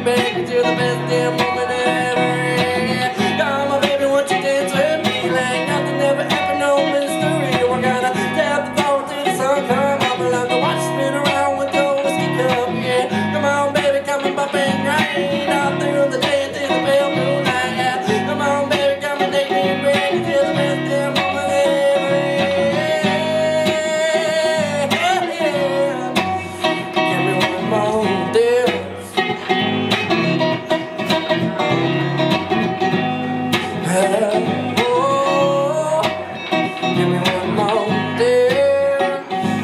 back to the best damn moment ever. Come on, baby, won't you dance with me like nothing ever happened, no mystery. We're gonna tap the phone till the sun come up. We'll have to watch spin around with the whiskey cup, yeah. Come on, baby, come and bump and grind all through the day till the pale moonlight, yeah. Come on, baby, come and take me back to the best damn moment ever. Give me one more dance. Oh, give me one more dance.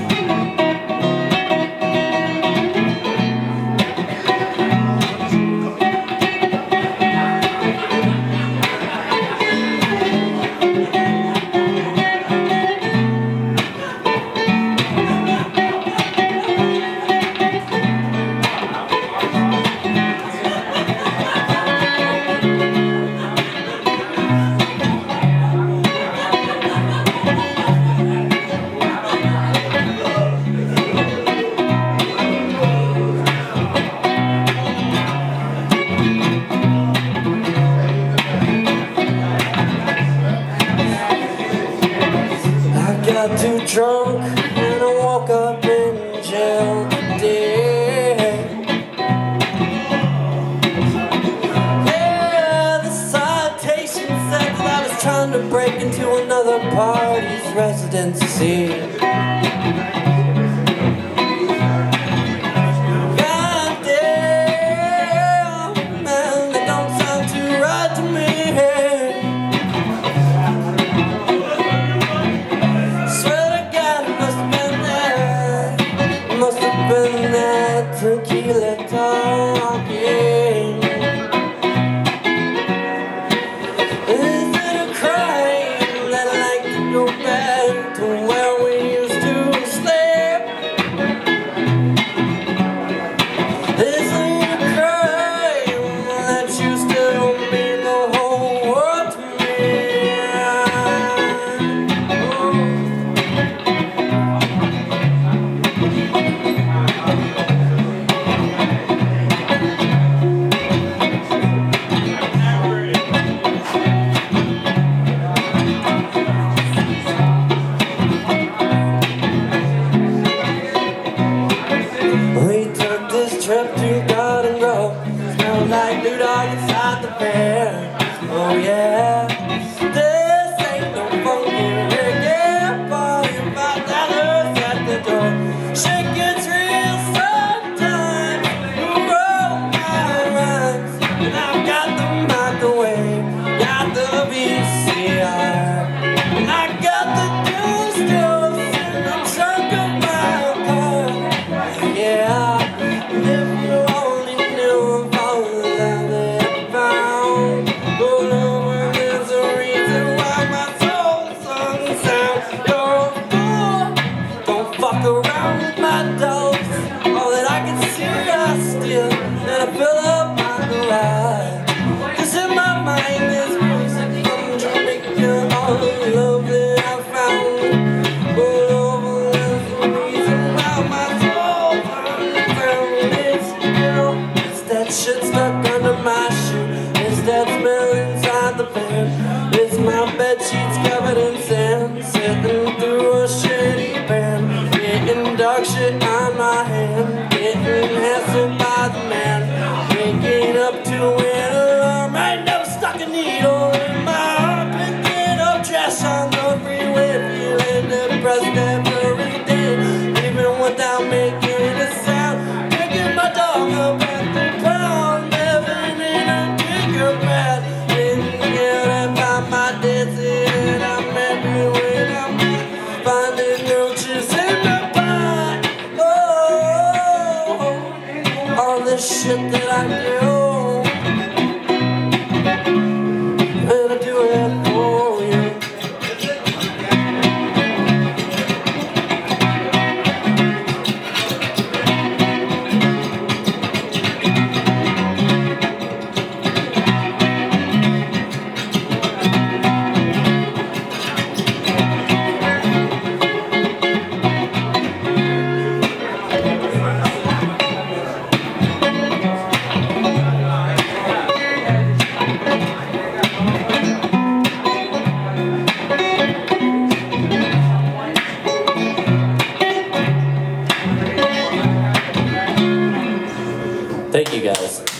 Got too drunk and I woke up in jail today. Yeah, the citation said that I was trying to break into another party's residency. Goddamn, man, that don't sound too right to me. Been that tequila talking. Is it a crime that I like to go back to where we used to sleep? Is it a crime that you still mean the whole world to me? Trip to Garden Grove, smell like new dog inside the fair. Oh yeah, this ain't no funky reggae party. $5 at the door. Shit gets real sometimes. Roll my rhymes, and I've got the microwave, got the VCR, and I got the juice stills in the trunk of my car. Yeah. If you only knew of all the love that I found, go over, there's a reason why my soul's unsound. You're a fool, don't fuck around with my dogs. All that I can see I steal, and I fill up my garage. 'Cause in my mind there's music from Jamaica, all the love that I found. Go over, there's a reason why my soul's unsound. That shit stuck under my shoe. Is that smell inside the bed? Is my bed sheets covered in sand? Sitting through a shitty band, getting dog shit on my hand, getting hassled by the man, waking up to an alarm. I never stuck a needle in my arm, picking up trash on the freeway, feeling depressed every day, even without making a sound, picking my dog up at the pound, living in a bigger bed, didn't get about my dad's head. I'm everywhere, I'm finding roaches in the pond. Oh, all this shit that I do, and I do it for you. Thank you guys.